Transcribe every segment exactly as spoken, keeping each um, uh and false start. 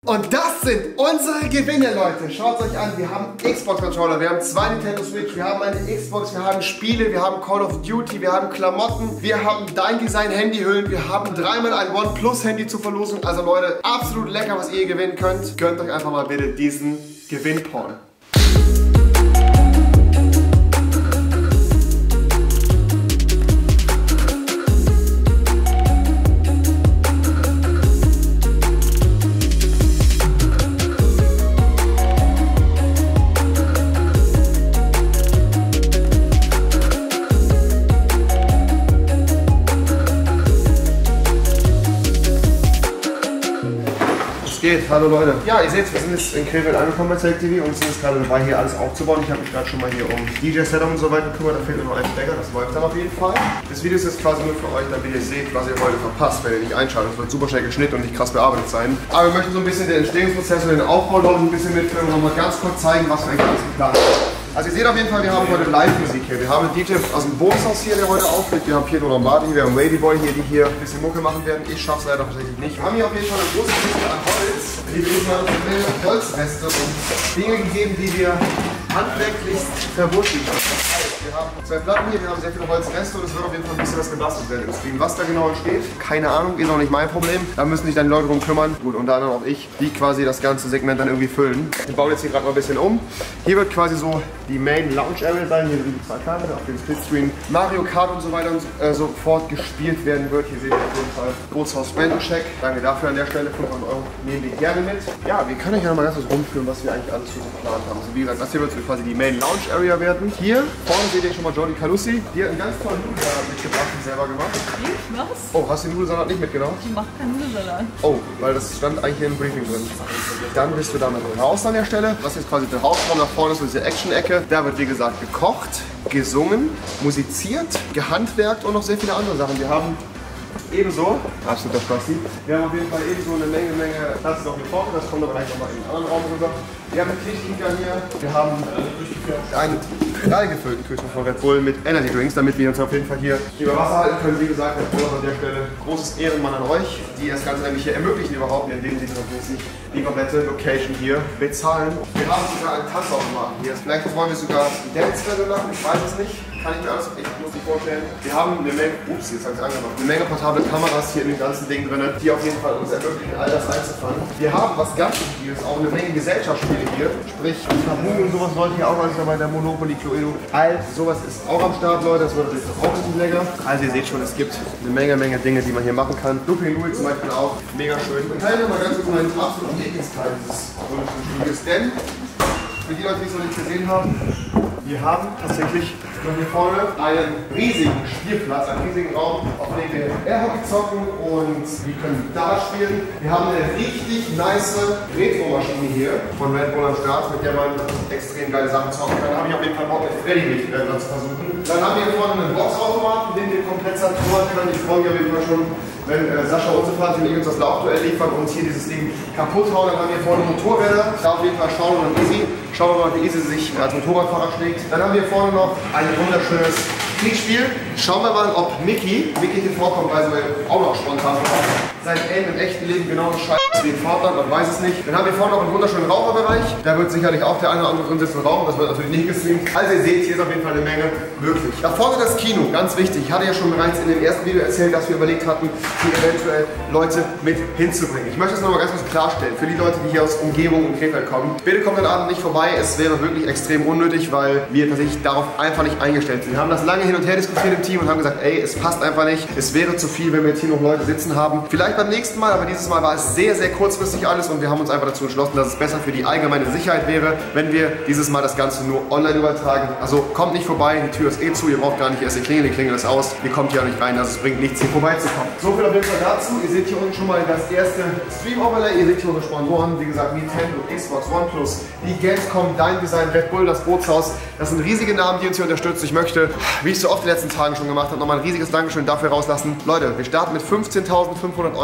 Und das sind unsere Gewinne, Leute. Schaut euch an, wir haben Xbox-Controller, wir haben zwei Nintendo Switch, wir haben eine Xbox, wir haben Spiele, wir haben Call of Duty, wir haben Klamotten, wir haben Dein Design Handyhüllen, wir haben dreimal ein OnePlus-Handy zur Verlosung. Also Leute, absolut lecker, was ihr gewinnen könnt. Gönnt euch einfach mal bitte diesen Gewinnporn. Geht. Hallo Leute. Ja, ihr seht, wir sind jetzt in Krefeld angekommen bei Select T V und sind jetzt gerade dabei, hier alles aufzubauen. Ich habe mich gerade schon mal hier um D J-Setup und so weiter gekümmert. Da fehlt nur noch ein Stecker, das läuft dann auf jeden Fall. Das Video ist jetzt quasi nur für euch, damit ihr seht, was ihr heute verpasst, wenn ihr nicht einschaltet. Es wird super schnell geschnitten und nicht krass bearbeitet sein. Aber wir möchten so ein bisschen den Entstehungsprozess und den Aufbau noch ein bisschen mitfilmen und noch mal ganz kurz zeigen, was wir eigentlich alles geplant haben. Also ihr seht auf jeden Fall, wir haben heute Live-Musik hier. Wir haben einen D J aus dem Bootshaus hier, der heute auflegt. Wir haben Pietro Lombardi, wir haben Wavy Boy hier, die hier ein bisschen Mucke machen werden. Ich schaff's leider tatsächlich nicht. Wir haben hier auf jeden Fall eine große Kiste an Holz. Die haben uns Holzreste und Dinge gegeben, die wir handwerklichst verwurschtelt haben. Wir haben zwei Platten hier, wir haben sehr viele Holzreste und es wird auf jeden Fall ein bisschen was gebastelt werden im Stream. Was da genau entsteht, keine Ahnung, ist auch nicht mein Problem. Da müssen sich dann die Leute drum kümmern. Gut, unter anderem auch ich, die quasi das ganze Segment dann irgendwie füllen. Wir bauen jetzt hier gerade mal ein bisschen um. Hier wird quasi so die Main Lounge Area sein. Hier sind die zwei Karten, auf dem Splitscreen Mario Kart und so weiter und äh, sofort gespielt werden wird. Hier seht ihr auf jeden Fall Bootshaus Spendencheck. Danke dafür an der Stelle, fünfhundert Euro nehmen wir gerne mit. Ja, wir können euch ja noch mal ganz kurz rumführen, was wir eigentlich alles so geplant haben. Also wie gesagt, das hier wird so quasi die Main Lounge Area werden. Hier vorne seht ihr schon mal Jordi Calussi, die hat einen ganz tollen Nudelsalat mitgebracht und selber gemacht. Ich? Was? Oh, hast du den Nudelsalat nicht mitgenommen? Ich mache keinen Nudelsalat. Oh, weil das stand eigentlich hier im Briefing drin. Dann bist du damit raus an der Stelle. Was jetzt quasi der Hauptraum nach vorne ist, so diese Action-Ecke. Da wird wie gesagt gekocht, gesungen, musiziert, gehandwerkt und noch sehr viele andere Sachen. Wir haben ebenso, absoluter Spasti, wir haben auf jeden Fall ebenso eine Menge, Menge Platz noch hier vorne, das kommt aber gleich nochmal in einen anderen Raum rüber. Wir haben einen Küchenkiefer hier, wir haben einen prall gefüllten Kühlschrank von Red Bull mit Energy Drinks, damit wir uns auf jeden Fall hier über Wasser halten können. Wie gesagt, Red Bull an der Stelle großes Ehrenmann an euch, die das Ganze nämlich hier ermöglichen überhaupt, indem sie natürlich die komplette Location hier bezahlen. Wir haben sogar einen Tanzautomaten hier, vielleicht wollen wir sogar ein Dance-Level machen, ich weiß es nicht. Kann ich mir alles, ich muss nicht vorstellen. Wir haben eine Menge, ups, jetzt habe ich es angemacht, eine Menge portable Kameras hier in dem ganzen Ding drin, die auf jeden Fall uns ermöglichen, all das einzufangen. Wir haben, was ganz wichtig ist, auch eine Menge Gesellschaftsspiele hier, sprich Tabu und sowas Leute hier auch alles dabei, der Monopoly, Cluedo, all sowas ist auch am Start, Leute, das wird natürlich auch ein bisschen länger. Also ihr seht schon, es gibt eine Menge, Menge Dinge, die man hier machen kann. Looping Louis zum Beispiel auch, mega schön. Und teilen wir mal ganz kurz meinen absoluten Lieblingsteil dieses wunderschönen Studios, denn für die Leute, die es noch nicht gesehen haben, wir haben tatsächlich hier vorne einen riesigen Spielplatz, einen riesigen Raum, auf dem wir Airhockey zocken und wir können Dart spielen. Wir haben eine richtig nice Retro-Maschine hier von Red Bull am Start, mit der man extrem geile Sachen zocken kann. Da habe ich auf jeden Fall Bock mit Freddy mich äh, zu versuchen. Dann haben wir hier vorne einen Boxautomaten, den wir komplett zerstören können. Ich freue mich auf jeden Fall schon, wenn äh, Sascha Unsefahrti und ich uns das Laufduell liefern und uns hier dieses Ding kaputt hauen. Dann haben wir vorne Motorräder, da auf jeden Fall schauen und easy. Schauen wir mal, wie easy sich als Motorradfahrer schlägt. Dann haben wir vorne noch ein wunderschönes Kriegsspiel. Schauen wir mal, ob Mickey, Mickey hier vorkommt, weil wir auch noch spontan sein Aim im echten Leben genauso scheiße wie in Fortnite, man weiß es nicht. Dann haben wir vorne noch einen wunderschönen Raucherbereich. Da wird sicherlich auch der eine oder andere drin sitzen und rauchen, das wird natürlich nicht gestreamt. Also ihr seht, hier ist auf jeden Fall eine Menge möglich. Da vorne das Kino, ganz wichtig. Ich hatte ja schon bereits in dem ersten Video erzählt, dass wir überlegt hatten, hier eventuell Leute mit hinzubringen. Ich möchte das nochmal ganz kurz klarstellen, für die Leute, die hier aus Umgebung und Krefeld kommen. Bitte kommt den Abend nicht vorbei, es wäre wirklich extrem unnötig, weil wir tatsächlich darauf einfach nicht eingestellt sind. Wir haben das lange hin und her diskutiert im Team und haben gesagt, ey, es passt einfach nicht. Es wäre zu viel, wenn wir jetzt hier noch Leute sitzen haben. Vielleicht beim nächsten Mal, aber dieses Mal war es sehr, sehr kurzfristig alles und wir haben uns einfach dazu entschlossen, dass es besser für die allgemeine Sicherheit wäre, wenn wir dieses Mal das Ganze nur online übertragen. Also kommt nicht vorbei, die Tür ist eh zu, ihr braucht gar nicht erst die Klingel, die Klingel ist aus. Ihr kommt hier auch nicht rein, also es bringt nichts, hier vorbeizukommen. So viel auf jeden Fall dazu. Ihr seht hier unten schon mal das erste Stream-Overlay. Ihr seht hier unsere Sponsoren, wie gesagt, Nintendo, Xbox, OnePlus, die Gamescom, Dein Design, Red Bull, das Bootshaus. Das sind riesige Namen, die uns hier unterstützen. Ich möchte, wie ich es so oft in den letzten Tagen schon gemacht habe, nochmal ein riesiges Dankeschön dafür rauslassen. Leute, wir starten mit fünfzehntausendfünfhundert Euro.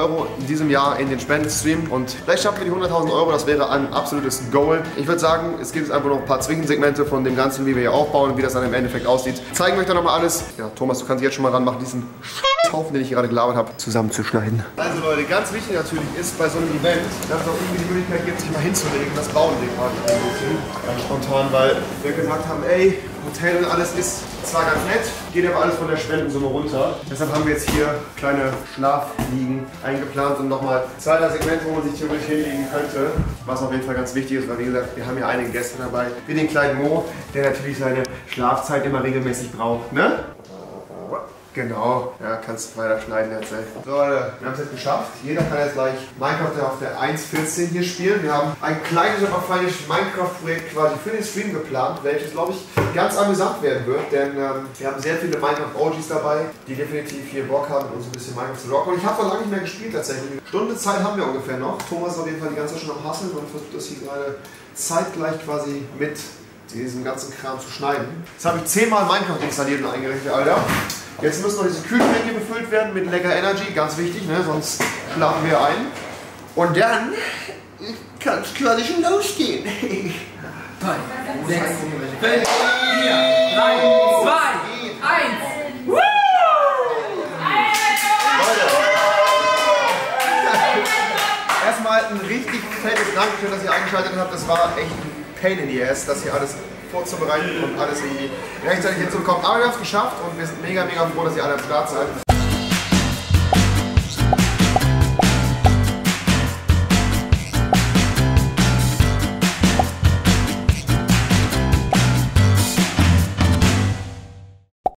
Euro in diesem Jahr in den Spendenstream und vielleicht schaffen wir die hunderttausend Euro, das wäre ein absolutes Goal. Ich würde sagen, es gibt jetzt einfach noch ein paar Zwischensegmente von dem Ganzen, wie wir hier aufbauen und wie das dann im Endeffekt aussieht. Zeigen wir euch dann nochmal alles. Ja, Thomas, du kannst dich jetzt schon mal ranmachen, diesen Haufen, den ich gerade gelabert habe, zusammenzuschneiden. Also Leute, ganz wichtig natürlich ist bei so einem Event, dass es auch irgendwie die Möglichkeit gibt, sich mal hinzulegen, das bauen wir gerade ein bisschen, ganz spontan, weil wir gesagt haben, ey, Hotel und alles ist zwar ganz nett, geht aber alles von der Spendensumme runter. Deshalb haben wir jetzt hier kleine Schlafliegen eingeplant und nochmal zwei, drei Segmente, wo man sich theoretisch hinlegen könnte, was auf jeden Fall ganz wichtig ist, weil wie gesagt, wir haben ja einige Gäste dabei, wie den kleinen Mo, der natürlich seine Schlafzeit immer regelmäßig braucht, ne? Genau, ja, kannst weiter schneiden jetzt. Ey. So Leute, wir haben es jetzt geschafft. Jeder kann jetzt gleich Minecraft auf der eins Punkt vierzehn hier spielen. Wir haben ein kleines, aber feines Minecraft-Projekt quasi für den Stream geplant, welches, glaube ich, ganz amüsant werden wird. Denn ähm, wir haben sehr viele Minecraft-O Gs dabei, die definitiv hier Bock haben, uns ein bisschen Minecraft zu rocken. Und ich habe noch lange nicht mehr gespielt tatsächlich. Eine Stunde Zeit haben wir ungefähr noch. Thomas ist auf jeden Fall die ganze Zeit schon am Hasseln und versucht das hier gerade zeitgleich quasi mit diesem ganzen Kram zu schneiden. Jetzt habe ich zehnmal Minecraft installiert und eingerichtet, Alter. Jetzt müssen noch diese Kühlschränke befüllt werden mit lecker Energy, ganz wichtig, ne? Sonst schlafen wir ein. Und dann kann es quasi schon losgehen. drei, sechs, fünf, vier, drei, zwei, eins. Woo! Leute. Erstmal ein richtig fettes Dankeschön, dass ihr eingeschaltet habt. Das war echt ein Pain in the Ass, das hier alles vorzubereiten und alles irgendwie rechtzeitig hinzubekommen. Aber wir haben es geschafft und wir sind mega, mega froh, dass ihr alle am Start seid.